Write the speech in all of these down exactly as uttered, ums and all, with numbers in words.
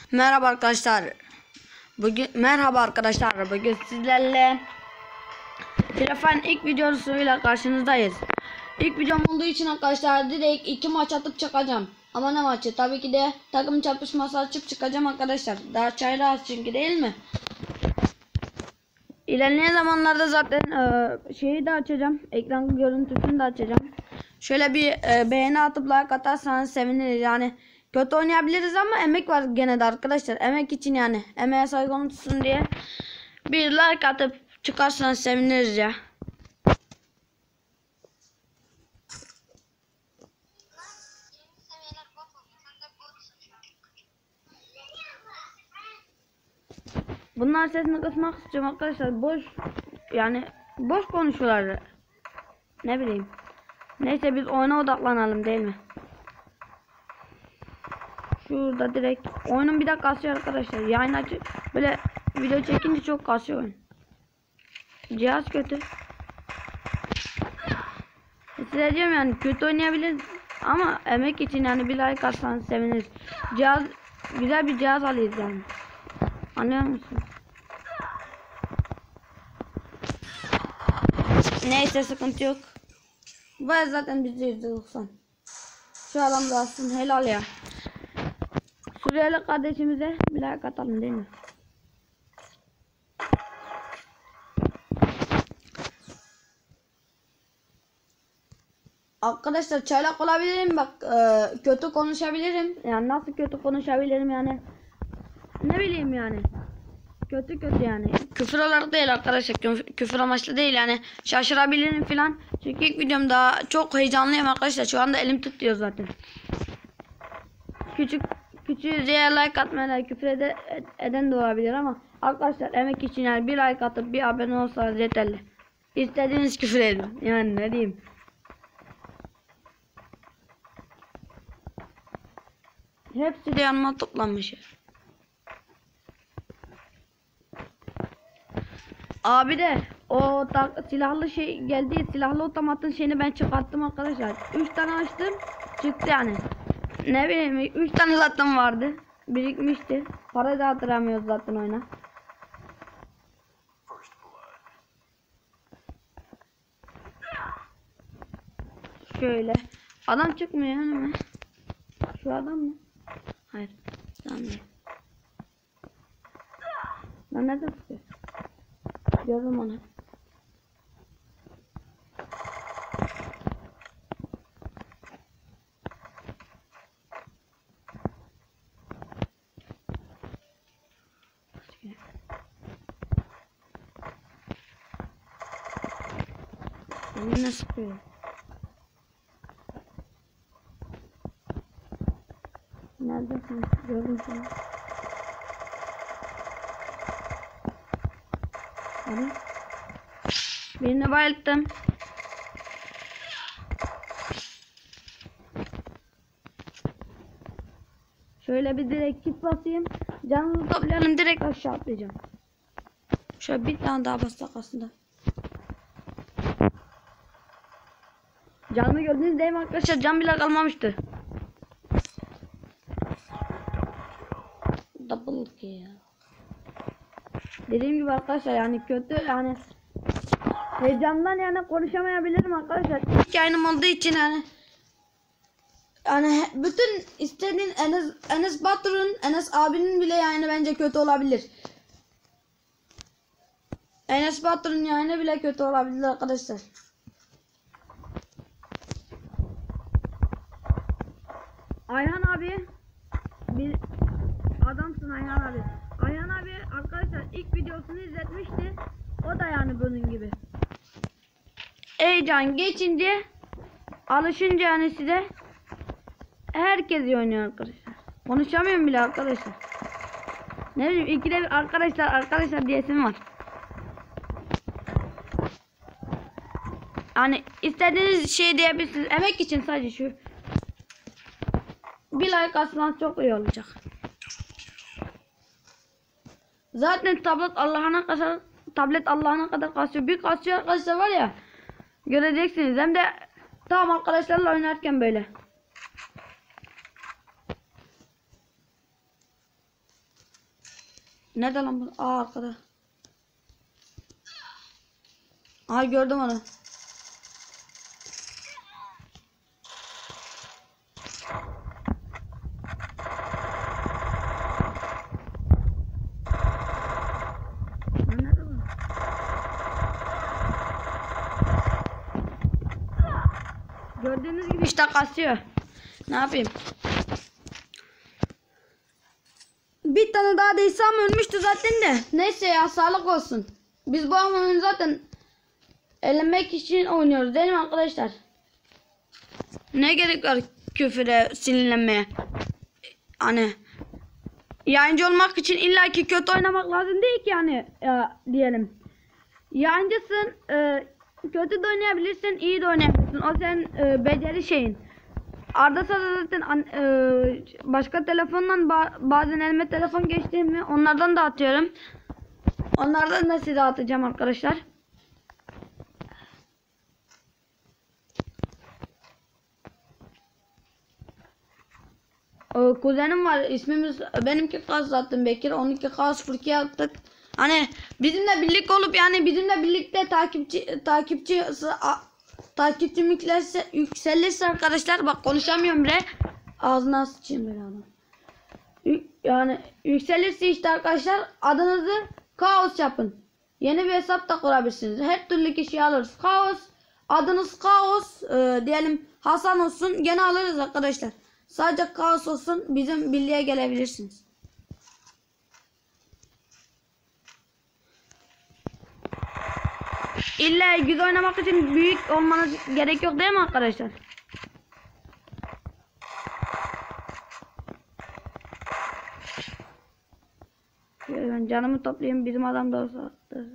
Merhaba arkadaşlar. Bugün merhaba arkadaşlar. Bugün sizlerle Telefonun ilk videosuyla karşınızdayız. İlk videom olduğu için arkadaşlar direkt iki maç atıp çıkacağım. Ama ne maçı? Tabii ki de takım çarpışması açıp çıkacağım arkadaşlar. Daha çaylı az çünkü, değil mi? İlerleyen zamanlarda zaten e, şeyi de açacağım. Ekran görüntüsünü de açacağım. Şöyle bir e, beğeni atıp like atarsanız seviniriz. Yani kötü oynayabiliriz ama emek var gene de arkadaşlar. Emek için, yani emeğe saygı unutsun diye bir like atıp çıkarsanız seviniriz ya. Bunlar sesini kısmak istiyorum arkadaşlar. Boş, yani boş konuşuyorlar. Ne bileyim. Neyse biz oyuna odaklanalım, değil mi? Şurada direkt oyunun bir de kasıyor arkadaşlar. Yayın açı böyle video çekince çok kasıyor oyun. Cihaz kötü. Size diyorum yani kötü oynayabiliriz ama emek için yani bir like atsanız seviniriz. Cihaz güzel bir cihaz alıyoruz yani. Anlıyor musunuz? Neyse sıkıntı yok. Bu zaten bizde yüzde doksan. Şu adam da aslında helal ya. Suriyeli kardeşimize bir like atalım, değil mi? Arkadaşlar çaylak olabilirim, bak e, kötü konuşabilirim. Yani nasıl kötü konuşabilirim yani? Ne bileyim yani. Kötü kötü yani. Küfür olarak değil arkadaşlar. Küfür amaçlı değil yani. Şaşırabilirim filan. Çünkü ilk videom daha çok heyecanlıyım arkadaşlar. Şu anda elim tutuyor zaten. Küçük küçük diye like atmayan, küfür ede, eden de olabilir ama arkadaşlar emek için yani bir like atıp bir abone olsanız yeterli. İstediğiniz küfür edin. Yani ne diyeyim. Hepsi de yanıma toplanmış. Abi de o silahlı şey geldi, silahlı otomatın şeyini ben çıkarttım arkadaşlar. üç tane açtım, çıktı yani. Ne bileyim, üç tane zaten vardı. Birikmişti. Para da hatırlamıyoruz zaten oyuna. Şöyle. Adam çıkmıyor yani. Şu adam mı? Hayır. Tamam. Lan nerede tutuyor? Gördüm onu. Ne sıkıyor? Neredesin? Gördüm seni. Hadi. Birini bayılttım. Şöyle bir direkt kit basayım. Canımızı toplayalım, direkt aşağı atlayacağım. Şöyle bir tane daha bassak aslında. Canımı gördünüz değil mi arkadaşlar? Can bile kalmamıştı. Double kill. Dediğim gibi arkadaşlar yani kötü yani heyecandan yani konuşamayabilirim arkadaşlar. İlk yayınım olduğu için yani yani bütün istediğin Enes Enes Batur'un, Enes abinin bile yani bence kötü olabilir. Enes Batur'un yani bile kötü olabilir arkadaşlar. Ayhan abi bir adamsın Ayhan abi. Ayhan abi arkadaşlar ilk videosunu izletmişti. O da yani bunun gibi. Heyecan geçince, alışınca yani size herkes oynuyor arkadaşlar. Konuşamıyorum bile arkadaşlar. Ne bileyim, ikide bir arkadaşlar arkadaşlar diyesim var. Hani istediğiniz şey diyebilirsiniz. Emek için sadece şu bir like atsanız çok iyi olacak. Zaten tablet Allah'ına kadar tablet Allah'ına kadar kasıyor. Bir kasıyor arkadaşlar var ya. Göreceksiniz. Hem de tam arkadaşlarla oynarken böyle. Nerede lan bu? Aa arkada. Aa gördüm onu. Gördüğünüz gibi işte kasıyor. Ne yapayım? Bir tane daha değsem ölmüştü zaten de. Neyse ya sağlık olsun. Biz bu oyunu zaten elenmek için oynuyoruz değil mi arkadaşlar? Ne gerek var küfüre, sinirlenmeye? Hani yayıncı olmak için illaki kötü oynamak lazım değil ki yani ya, diyelim. Yayıncısın, e, kötü de oynayabilirsin, iyi de oynayabilirsin. O senin e, beceri şeyin. Arda sırada zaten e, başka telefondan ba bazen elime telefon geçtiğimi onlardan da atıyorum. Onlardan da size atacağım arkadaşlar. E, kuzenim var, ismimiz benimki Kaz zaten Bekir, onunki Kaz Fırkiye attık. Hani bizimle birlik olup yani bizimle birlikte takipçi takipçi takipçim yükselirse, yükselirse arkadaşlar bak konuşamıyorum bre. Ağzına sıçayım böyle adam. Yani yükselirse işte arkadaşlar adınızı Kaos yapın. Yeni bir hesap da kurabilirsiniz. Her türlü kişi alırız. Kaos. Adınız Kaos. E, diyelim Hasan olsun. Gene alırız arkadaşlar. Sadece Kaos olsun. Bizim birliğe gelebilirsiniz. İlla güzel oynamak için büyük olmanız gerek yok değil mi arkadaşlar? Şöyle ben canımı toplayayım, bizim adam da olsa.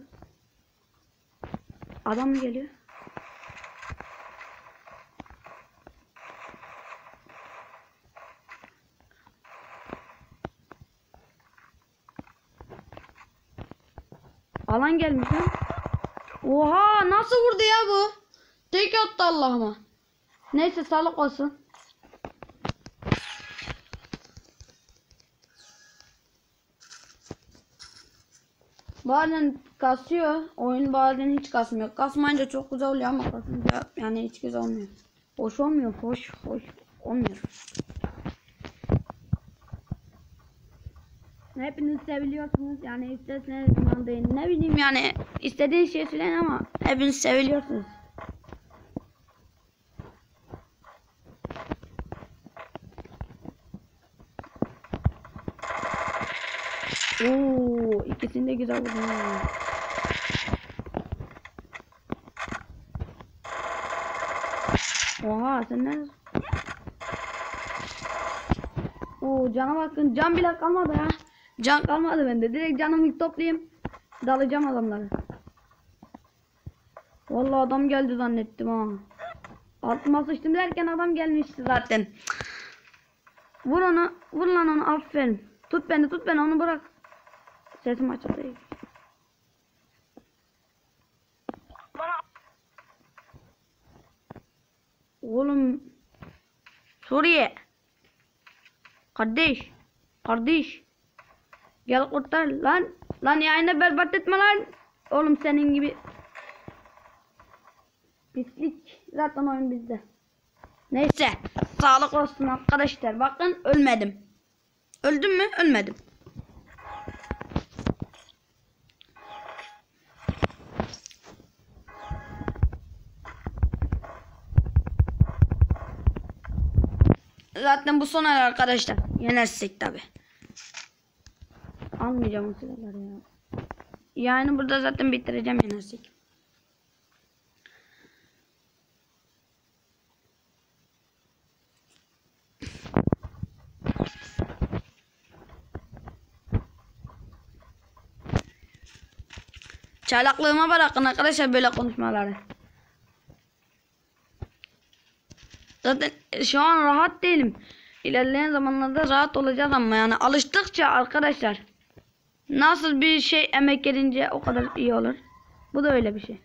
Adam mı geliyor? Alan gelmiş lan. Oha nasıl vurdu ya bu? Tek attı Allah'ıma. Neyse sağlık olsun. Bazen kasıyor. Oyun bazen hiç kasmıyor. Kasmayınca çok güzel oluyor ama kasınca yani hiç güzel olmuyor. Hoş olmuyor. Hoş hoş olmuyor. Hepiniz seviliyorsunuz. Yani isterseniz inandayın. Ne bileyim yani istediğiniz şey söyleyin ama hepiniz seviliyorsunuz. Oo, ikisini de güzel vurdum. Oha sen ne? Oo cana bakın, can bile kalmadı ya. Can kalmadı bende. Direkt canımı toplayayım. Dalacağım adamları. Vallahi adam geldi zannettim ha. Altıma sıçtım derken adam gelmişti zaten. Vur onu, vur lan onu, aferin. Tut beni, tut beni, onu bırak. Sesim açık değil. Oğlum Suriye. Kardeş. Kardeş. Gel kurtar lan. Lan yayını berbat etme lan. Oğlum senin gibi. Pislik. Zaten oyun bizde. Neyse. Sağlık olsun arkadaşlar. Bakın ölmedim. Öldüm mü? Ölmedim. Zaten bu son el arkadaşlar. Yenersek tabi. Almayacağım o silahları ya. Yani burada zaten bitireceğim yenersek. Çalaklığıma bırakın arkadaşlar böyle konuşmaları. Zaten şu an rahat değilim. İlerleyen zamanlarda rahat olacağız ama yani alıştıkça arkadaşlar nasıl bir şey emek gelince o kadar iyi olur. Bu da öyle bir şey.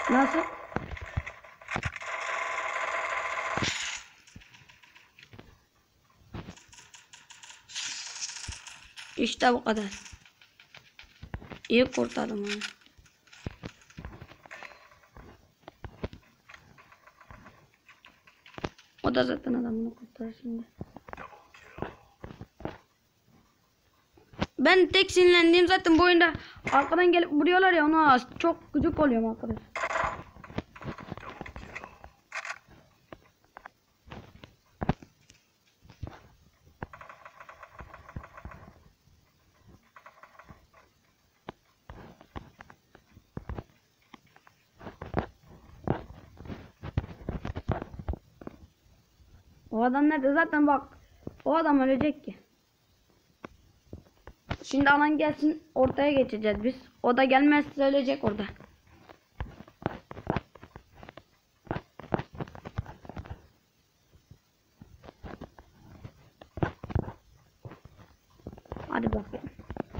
Nasıl? İşte bu kadar. İyi kurtardım onu. O da zaten adamını kurtarır şimdi. Ben tek sinirlendiğim zaten bu oyunda arkadan gelip vuruyorlar ya, ona çok gıcık oluyorum arkadaş. O adam nerede? Zaten bak. O adam ölecek ki. Şimdi alan gelsin, ortaya geçeceğiz biz. O da gelmezse ölecek orada. Hadi bakayım.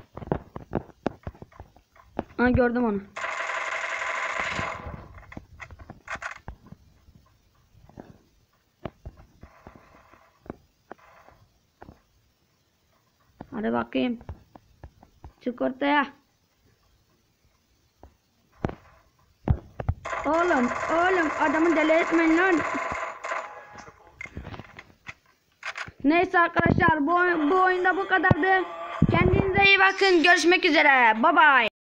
Ha, gördüm onu. Hadi bakayım. Çık ortaya. Oğlum, oğlum adamı deli etmeyin lan. Neyse arkadaşlar, bu, bu oyunda bu kadardı. Kendinize iyi bakın. Görüşmek üzere. Bye bye.